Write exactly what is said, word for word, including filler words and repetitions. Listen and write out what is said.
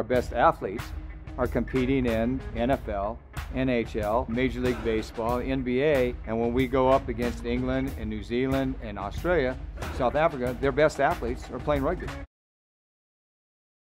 best athletes are competing in N F L, N H L, Major League Baseball, N B A, and when we go up against England and New Zealand and Australia, South Africa, their best athletes are playing rugby.